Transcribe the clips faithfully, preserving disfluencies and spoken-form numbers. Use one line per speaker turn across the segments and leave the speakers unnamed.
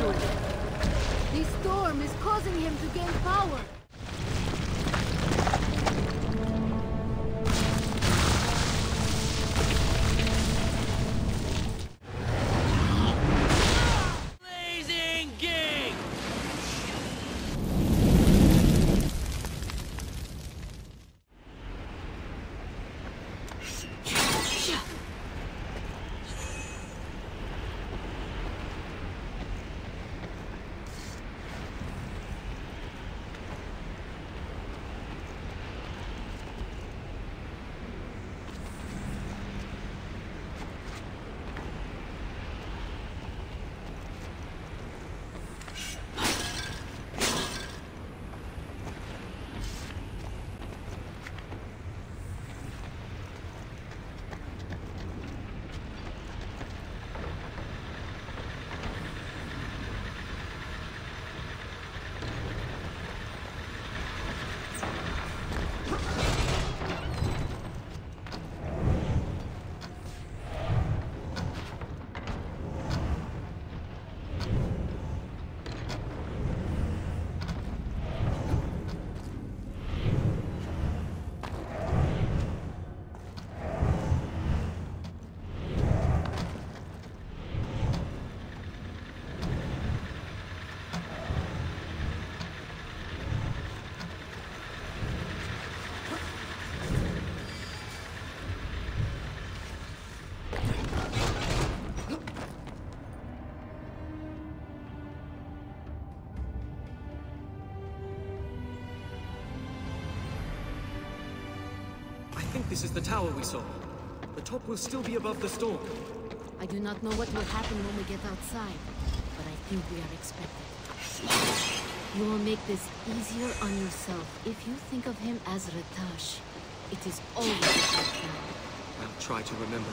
forward. This storm is causing him to gain power.
I think this is the tower we saw. The top will still be above the storm.
I do not know what will happen when we get outside, but I think we are expected. You will make this easier on yourself if you think of him as Ratash. It is always like that.
I'll try to remember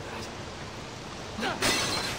that.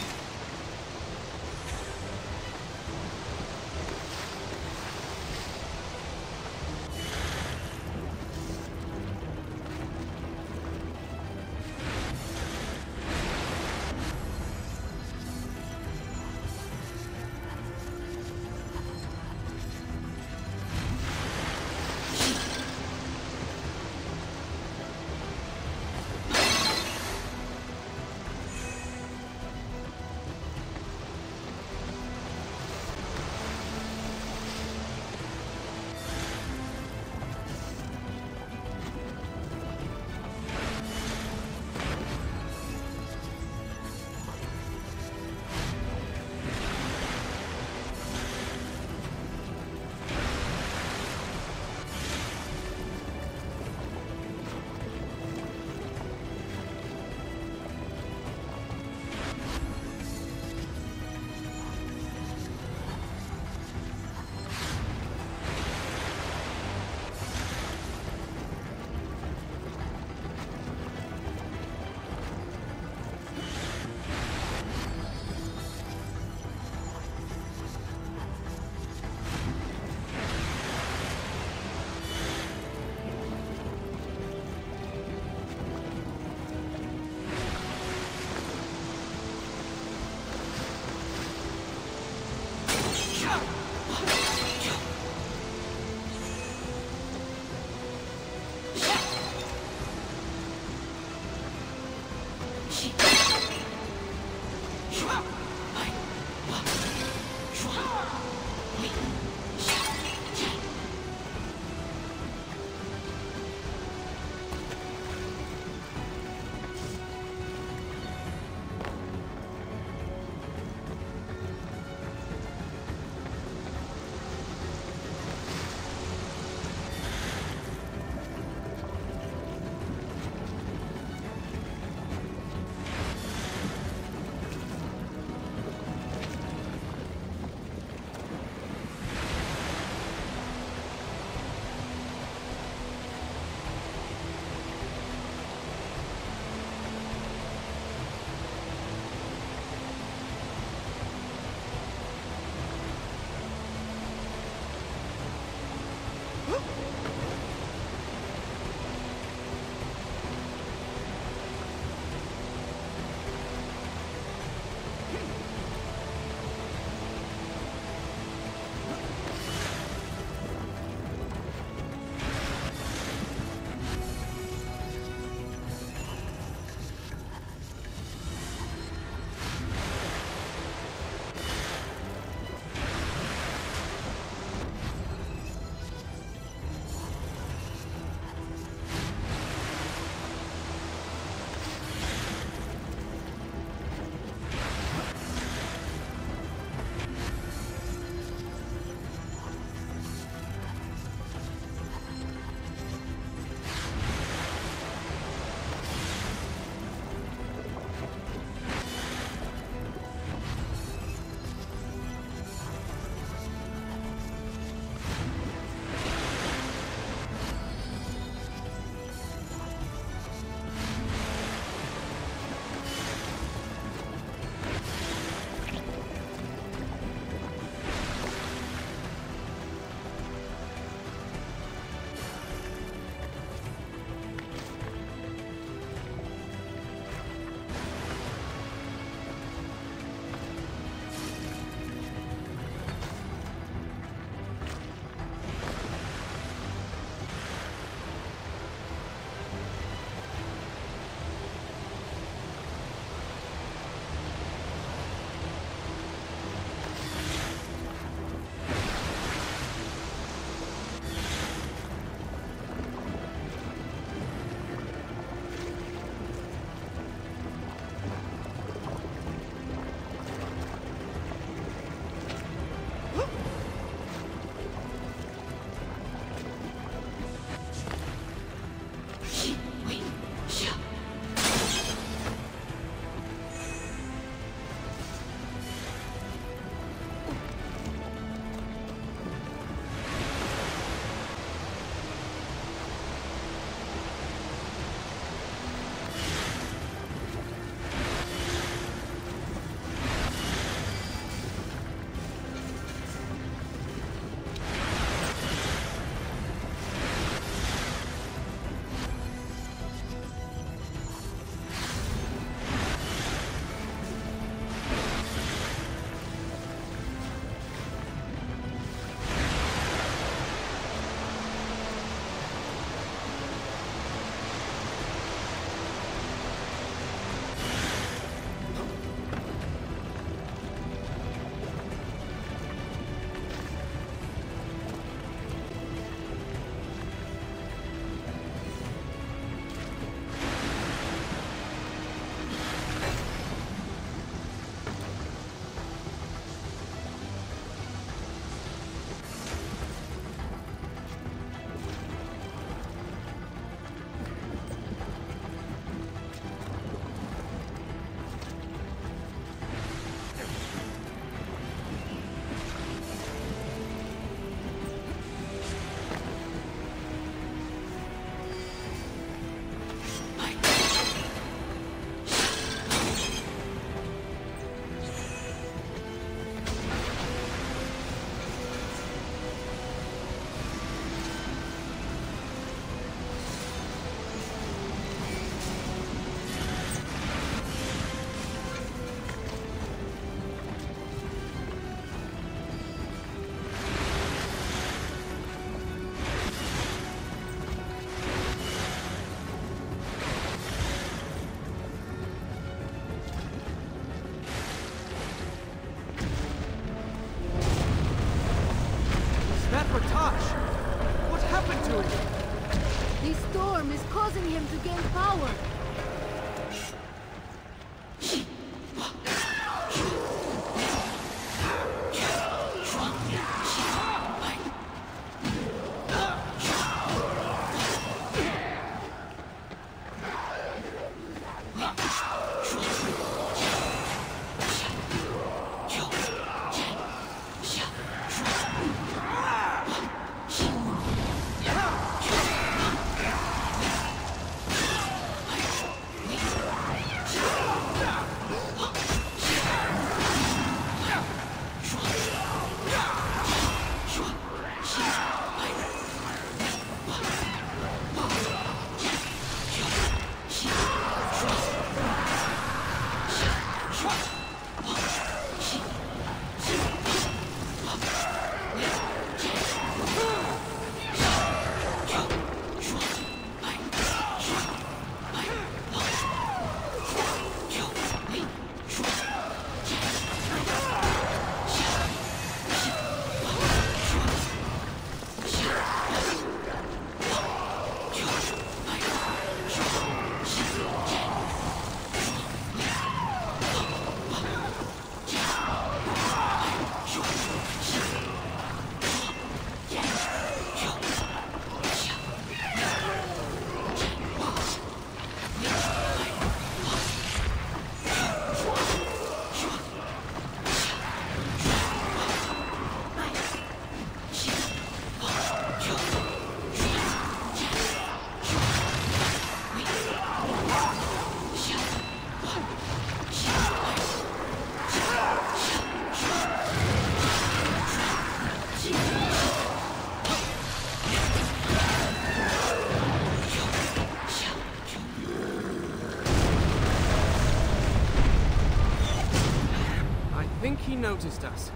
think he noticed us.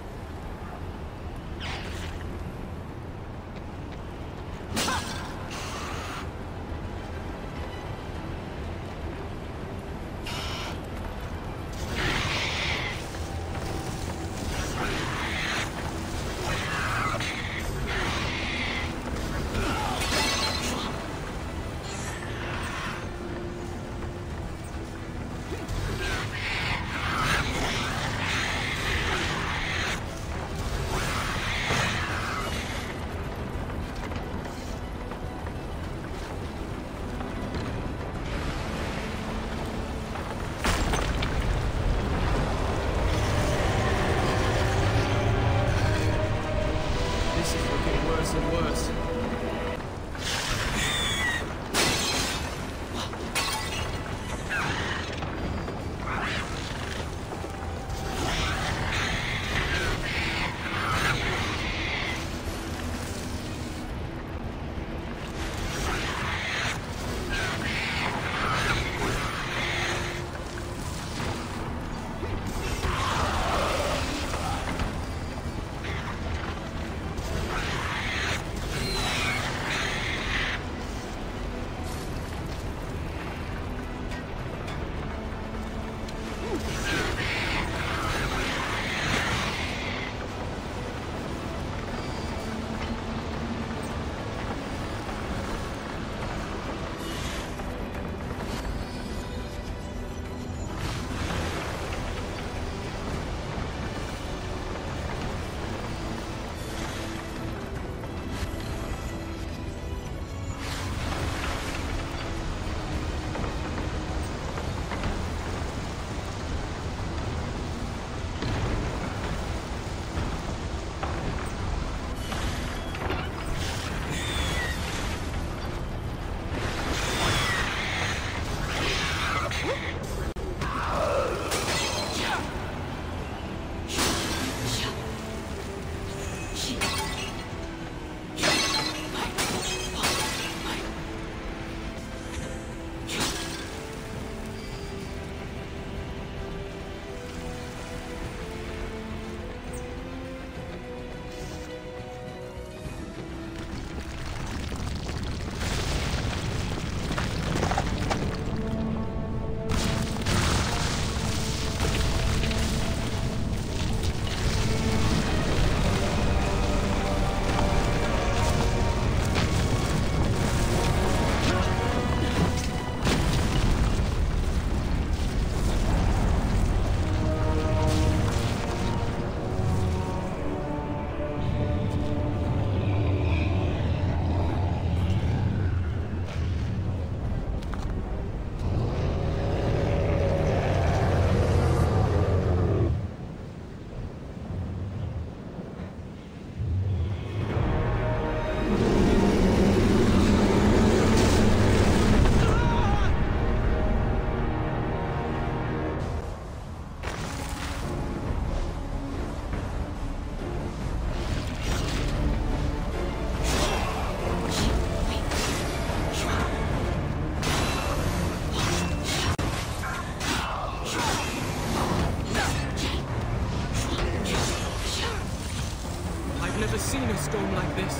Seen a storm like this?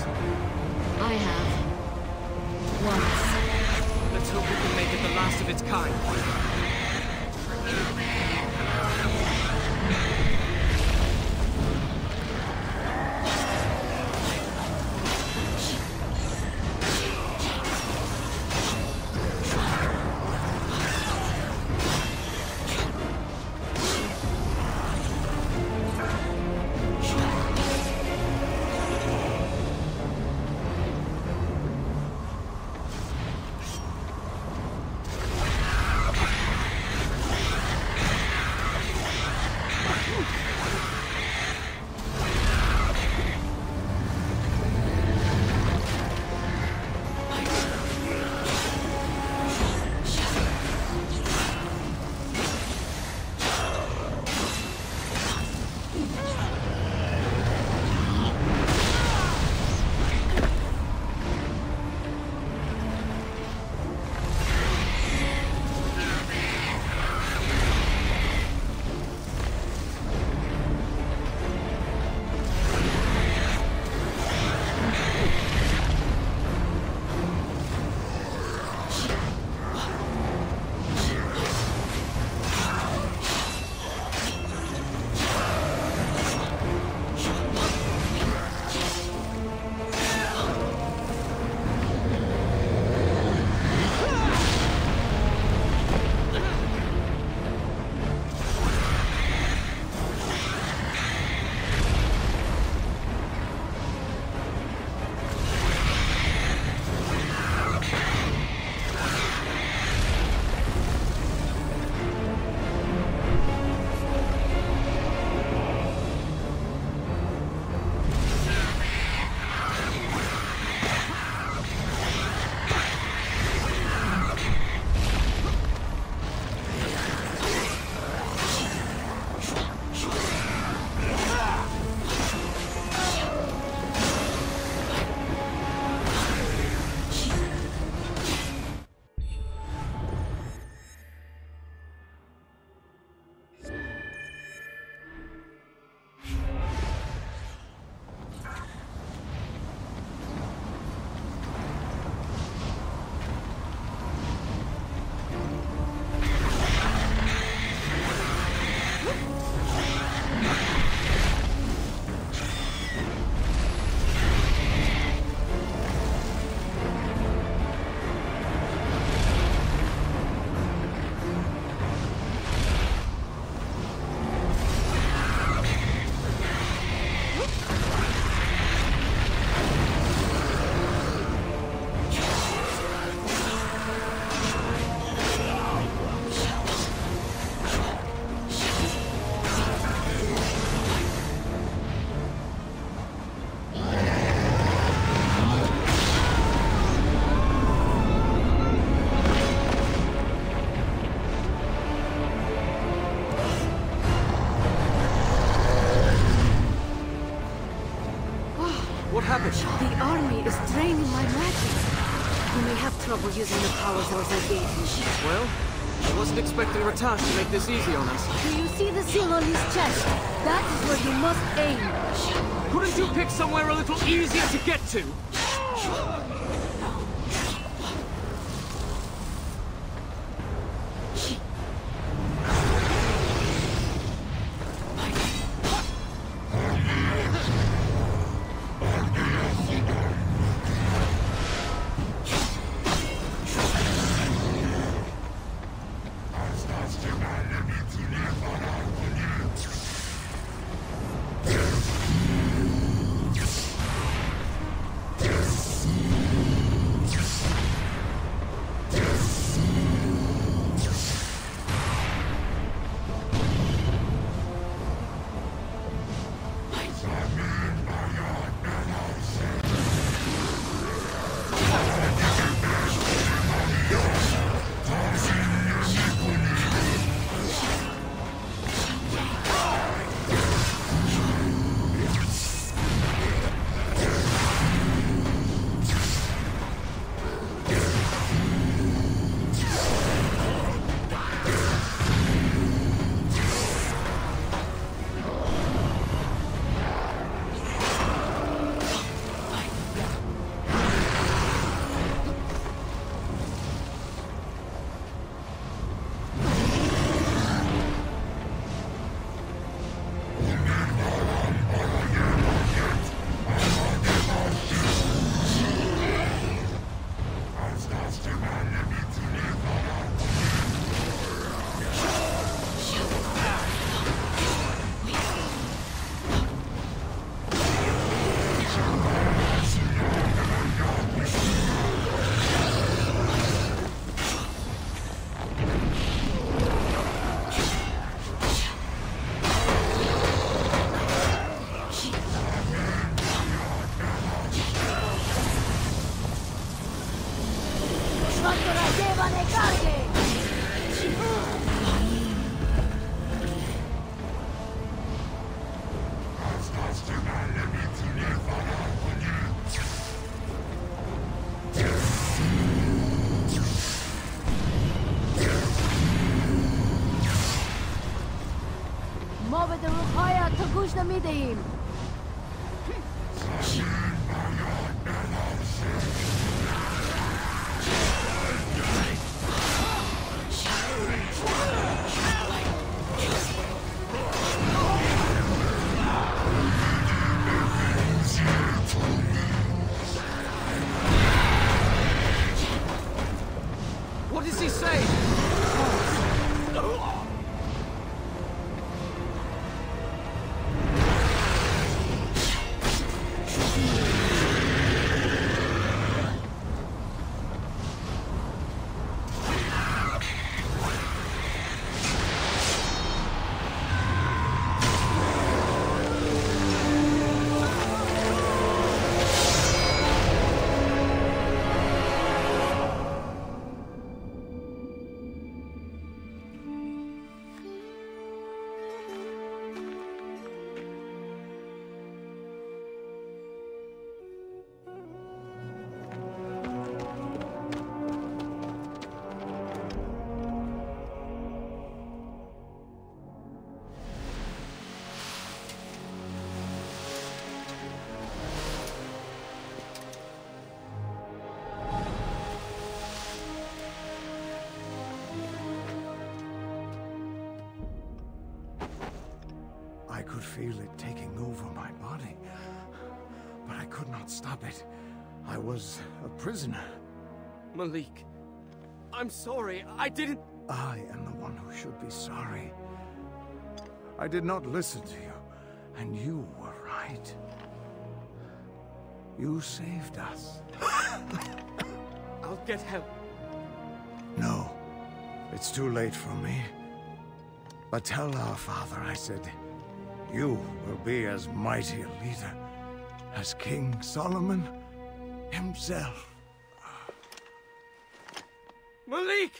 I have. Once.
Let's hope we can make it the last of its kind.
is draining my magic. You may have trouble using the powers I gave you.
Well, I wasn't expecting Ratash to make this easy on us.
Do you see the seal on his chest? That is where you must aim.
Couldn't you pick somewhere a little easier to get to?
midihim.
What does he say?
I could feel it taking over my body, but I could not stop it. I was a prisoner.
Malik, I'm sorry, I didn't...
I am the one who should be sorry. I did not listen to you, and you were right. You saved us.
I'll get help.
No, it's too late for me. But tell our father I said, you will be as mighty a leader as King Solomon himself.
Malik!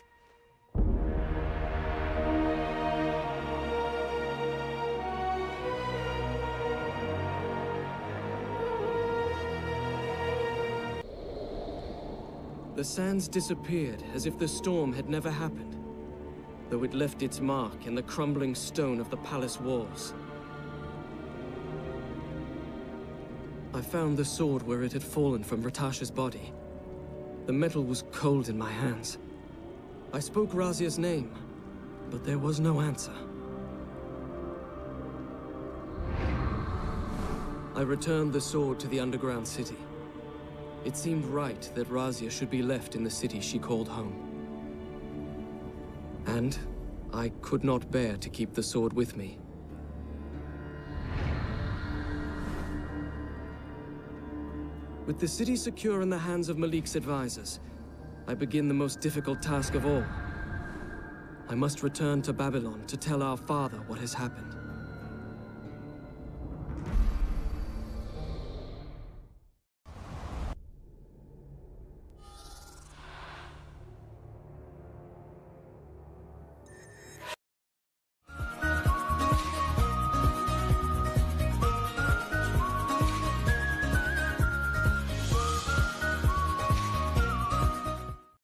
The sands disappeared as if the storm had never happened, though it left its mark in the crumbling stone of the palace walls. I found the sword where it had fallen from Ratash's body. The metal was cold in my hands. I spoke Razia's name, but there was no answer. I returned the sword to the underground city. It seemed right that Razia should be left in the city she called home. And I could not bear to keep the sword with me. With the city secure in the hands of Malik's advisors, I begin the most difficult task of all. I must return to Babylon to tell our father what has happened.